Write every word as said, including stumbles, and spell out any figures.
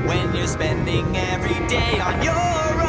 when you're spending every day on your own.